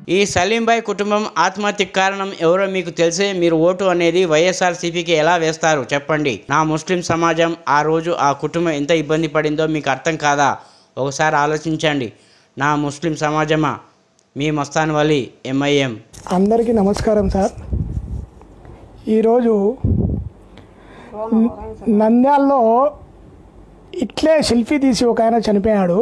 ఈ సలీంభాయ్ కుటుంబం ఆత్మహత్యకు కారణం ఎవరో మీకు తెలిసే మీరు ఓటు అనేది వైఎస్ఆర్సీపీకి ఎలా వేస్తారు చెప్పండి. నా ముస్లిం సమాజం ఆ రోజు ఆ కుటుంబం ఎంత ఇబ్బంది పడిందో మీకు అర్థం కాదా? ఒకసారి ఆలోచించండి. నా ముస్లిం సమాజమా, మీ మస్తాన్ వలి ఎంఐఎం. అందరికీ నమస్కారం సార్. ఈరోజు నంద్యాలలో ఇట్లే సెల్ఫీ తీసి ఒక ఆయన చనిపోయాడు.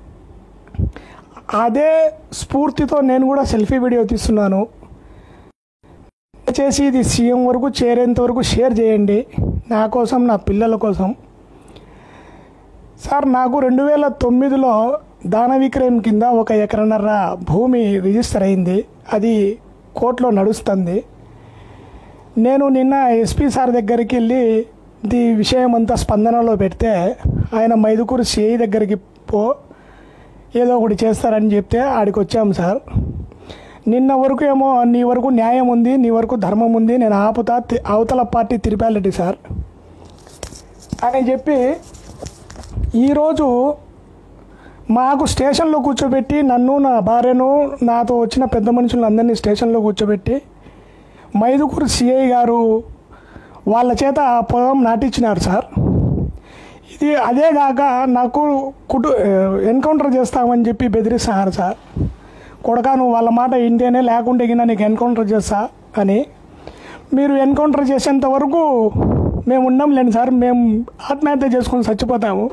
అదే స్ఫూర్తితో నేను కూడా సెల్ఫీ వీడియో తీస్తున్నాను. దయచేసి ఇది సీఎం వరకు చేరేంత వరకు షేర్ చేయండి, నా కోసం, నా పిల్లల కోసం. సార్, నాకు 2009లో దాన విక్రయం కింద 1.5 ఎకరాల భూమి రిజిస్టర్ అయింది. అది కోర్టులో నడుస్తుంది. నేను నిన్న ఎస్పీ సార్ దగ్గరికి వెళ్ళి ఈ విషయం అంతా స్పందనలో పెడితే ఆయన మైదుకూరు సిఐ దగ్గరికి ఏదో ఒకటి చేస్తారని చెప్తే ఆడికి వచ్చాము సార్. నిన్న వరకు ఏమో నీ వరకు న్యాయం ఉంది, నీ వరకు ధర్మం ఉంది, నేను ఆపుతా, అవతల పార్టీ తిరిపాలటి సార్ అని చెప్పి ఈరోజు మాకు స్టేషన్లో కూర్చోబెట్టి, నన్ను, నా భార్యను, నాతో వచ్చిన పెద్ద మనుషులను అందరినీ స్టేషన్లో కూర్చోబెట్టి మైదుకూరు సిఐ గారు వాళ్ళ చేత పొలం నాటించినారు సార్. ఇది అదే కాక నాకు ఎన్కౌంటర్ చేస్తామని చెప్పి బెదిరిస్తున్నారు సార్. కొడకా, నువ్వు వాళ్ళ మాట ఇంటేనే, లేకుంటే గిన నీకు ఎన్కౌంటర్ చేస్తా అని. మీరు ఎన్కౌంటర్ చేసేంత వరకు మేము ఉండంలేండి సార్, మేము ఆత్మహత్య చేసుకొని చచ్చిపోతాము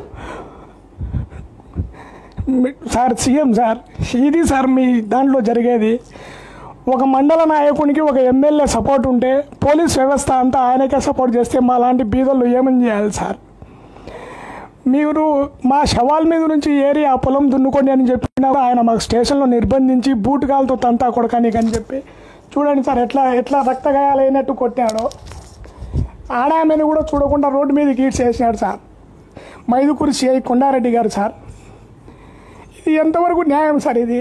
సార్. సీఎం సార్, ఇది సార్ మీ దాంట్లో జరిగేది. ఒక మండల నాయకునికి ఒక ఎమ్మెల్యే సపోర్ట్ ఉంటే పోలీస్ వ్యవస్థ అంతా ఆయనకే సపోర్ట్ చేస్తే మా లాంటి బీదలు ఏమని చేయాలి సార్? మీరు మా శవాల మీద నుంచి ఏరి ఆ పొలం దున్నుకోండి అని చెప్పినా ఆయన మాకు స్టేషన్లో నిర్బంధించి బూటుకాలతో తంతా కొడకానికి అని చెప్పి చూడండి సార్ ఎట్లా రక్తగాయాలైనట్టు కొట్టాడో. ఆడామెను కూడా చూడకుండా రోడ్డు మీద ఈడ్చేసినాడు సార్ మైదుకూరు సిఐ కొండారెడ్డి గారు సార్. ఇది ఎంతవరకు న్యాయం సార్? ఇది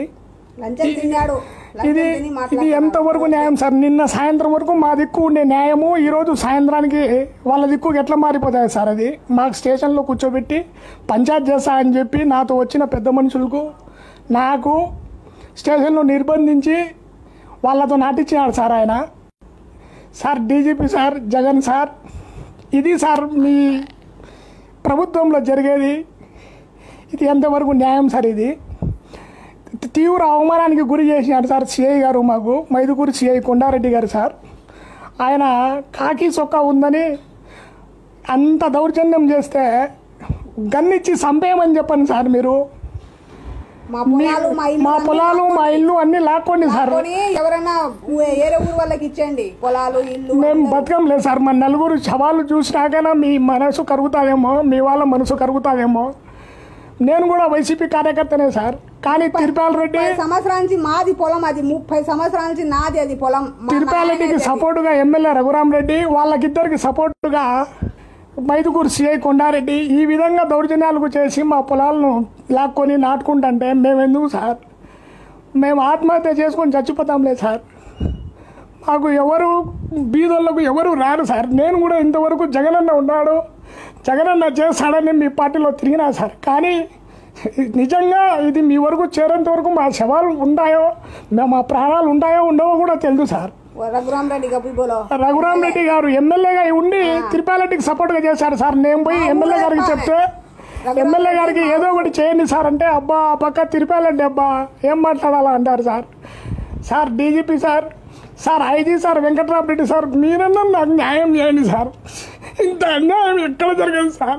ఎంతవరకు న్యాయం సార్? నిన్న సాయంత్రం వరకు మా దిక్కు ఉండే న్యాయము ఈరోజు సాయంత్రానికి వాళ్ళ దిక్కుకి ఎట్లా మారిపోతాయి సార్? అది మాకు స్టేషన్లో కూర్చోబెట్టి పంచాయత్ చేస్తా అని చెప్పి నాతో వచ్చిన పెద్ద మనుషులకు, నాకు స్టేషన్లో నిర్బంధించి వాళ్ళతో నాటించినాడు సార్ ఆయన. Sir, DGP sir, Jagan sir, ఇది సార్ మీ ప్రభుత్వంలో జరిగేది. ఇది ఎంతవరకు న్యాయం సార్? ఇది తీవ్ర అవమానానికి గురి చేసినాడు సార్ సిఐ గారు మాకు, మైదుకూరు సిఐ కొండారెడ్డి గారు సార్. ఆయన కాకి చొక్కా ఉందని అంత దౌర్జన్యం చేస్తే గన్నిచ్చి చంపేయమని చెప్పండి సార్. మీరు మా పొలాలు, మా ఇల్లు అన్ని లాక్కోండి సార్. ఎవరైనా ఏరే ఊరు వాళ్ళకి ఇచ్చండి పొలాలు, ఇల్లు. మేము బతకం లేదు సార్. మా నలుగురు శవాలు చూసినాకైనా మీ మనసు కరుగుతుందేమో, మీ వాళ్ళ మనసు కరుగుతుందేమో. నేను కూడా వైసీపీ కార్యకర్తనే సార్. కానీ తిరుపాల రెడ్డి సంవత్సరాల నుంచి మాది పొలం, అది 30 సంవత్సరాల నుంచి నాది అది పొలం. తిరుపాల రెడ్డికి సపోర్టుగా ఎమ్మెల్యే రఘురామరెడ్డి, వాళ్ళకిద్దరికి సపోర్టుగా మైదుకూరు సిఐ కొండారెడ్డి ఈ విధంగా దౌర్జన్యాలకు చేసి మా పొలాలను లాక్కొని నాటుకుంటుంటే మేమెందుకు సార్? మేము ఆత్మహత్య చేసుకొని చచ్చిపోతాంలే సార్. మాకు ఎవరు బీదోళ్ళకు ఎవరు రారు సార్. నేను కూడా ఇంతవరకు జగనన్న ఉన్నాడు, జగనన్న చేస్తాడని మీ పార్టీలో తిరిగినా సార్. కానీ నిజంగా ఇది మీ వరకు చేరేంత వరకు మా శవాలు ఉంటాయో, మా ప్రాణాలు ఉంటాయో ఉండవో కూడా తెలుసు సార్. రఘురామరెడ్డి గారు ఎమ్మెల్యేగా ఉండి తిరుపాలరెడ్డికి సపోర్ట్గా చేశారు సార్. నేను పోయి ఎమ్మెల్యే గారికి చెప్తే ఎమ్మెల్యే గారికి ఏదో ఒకటి చేయండి సార్ అంటే, అబ్బా పక్క తిరుపాలరెడ్డి అబ్బా ఏం మాట్లాడాలా అంటారు sir. Sir, DGP sir, sir IG sir, Venkatramareddy sir, మీరన్నా నాకు న్యాయం చేయండి సార్. ఇంత అన్యాయం ఎక్కడ జరగదు సార్.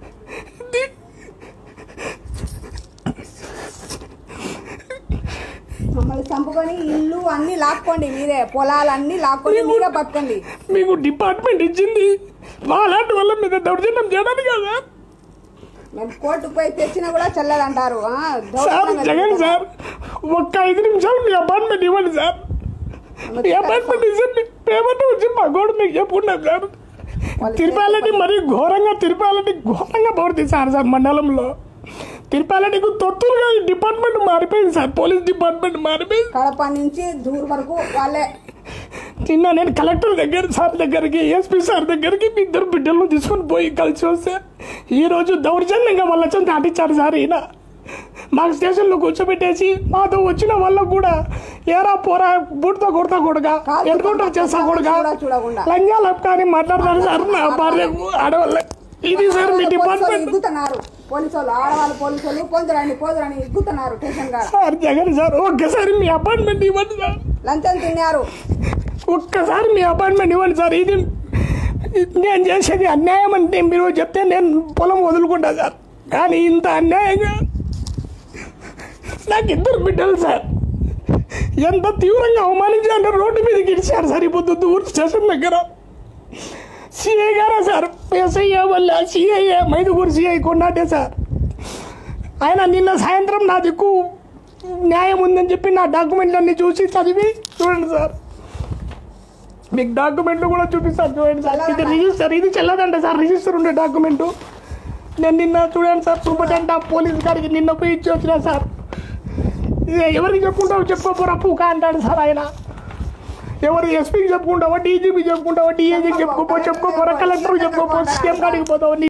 మమ్మల్ని చంపుకొని ఇల్లు అన్ని లాక్కోండి, మీరే పొలాలు అన్ని లాక్కొని మీరే బతకండి. మీకు డిపార్ట్మెంట్ ఇచ్చింది వాళ్ళ వల్ల మీద దౌర్జన్యం చేయడానికి కదా. మేము కోర్టుకు పోయి తెచ్చినా కూడా చెల్లదంటారు సార్. జగన్ సార్, ఒక్క 5 నిమిషాలు మీ అపార్ట్మెంట్ ఇవ్వండి సార్. మీ అపార్ట్మెంట్ ఇచ్చి పేమెంట్ వచ్చి మా గోడు మీకు చెప్పుకున్నాం సార్. తిరుపాలరెడ్డి మరీ ఘోరంగా ప్రవర్తిస్తారు సార్. మండలంలో తిరుపాలరెడ్డికి తొత్తులుగా డిపార్ట్మెంట్ మారిపోయింది సార్. పోలీస్ డిపార్ట్మెంట్ మారిపోయింది. కడప నుంచి దూర్ వరకు వాళ్ళే. నిన్న నేను కలెక్టర్ సార్ దగ్గరికి, ఎస్పీ సార్ దగ్గరికి మీ 2 బిడ్డలను తీసుకొని పోయి కలిసి వస్తే ఈరోజు దౌర్జన్యంగా వాళ్ళ చెంత ఆటించారు సార్. ఈయన మాకు స్టేషన్లో కూర్చోబెట్టేసి మాతో వచ్చిన వాళ్ళకు కూడా ఏరా పోరా బూట్తో కొడతా కొడుగా ఎన్కౌంటర్ చేస్తా కొడుగా లంజాలు కానీ మాట్లాడతారు సార్ నా భార్య ఆడవాళ్ళ. ఇది సార్ మీ డిపార్ట్మెంట్ ఇగ్గుతున్నారు పోలీసులు, ఆడవాళ్ళు పోలీసులు పోదురని ఇగ్గుతున్నారు స్టేషన్ గారు. సార్ జగన్ సార్ ఒక్కసారి మీ అపాయింట్మెంట్ ఇవ్వండి సార్. లంచం తిన్నారు. ఒక్కసారి మీ అపాయింట్మెంట్ ఇవ్వండి సార్. ఇది నేను చేసేది అన్యాయం అంటే మీరు చెప్తే నేను పొలం వదులుకుంటా సార్. కానీ ఇంత అన్యాయంగా నాకు 2 బిడ్డలు సార్. ఎంత తీవ్రంగా అవమానించాలంటే రోడ్డు మీదకి ఇచ్చారు సార్. ఇప్పుడు దూర్ స్టేషన్ దగ్గర సిఐ గారా సార్, ఎస్ఐ వల్ల సిఐ మైదుగూరు సిఐ కొన్నాటే సార్. ఆయన నిన్న సాయంత్రం నా దిక్కు న్యాయం ఉందని చెప్పి నా డాక్యుమెంట్లన్నీ చూసి చదివి చూడండి సార్. మీకు డాక్యుమెంట్లు కూడా చూపిస్తాను చూడండి సార్. ఇది రిజిస్టర్, ఇది చెల్లదంట సార్. రిజిస్టర్ ఉండే డాక్యుమెంటు నేను నిన్న చూడండి సార్. సూపరింటెండెంట్ ఆఫ్ పోలీస్ గారికి నిన్న పోయి ఇచ్చి వచ్చినా సార్. ఎవరికి చెప్పుకుంటావు చెప్పుకోపోరా పూకా అంటాడు సార్ ఆయన. ఎవరు ఎస్పీకి చెప్పుకుంటావా, డీజీపీ చెప్పుకుంటావా, డిఐజీకి చెప్పుకోపోరా, కలెక్టర్కి చెప్పుకోపో, సీఎం కాడికి పోతావు.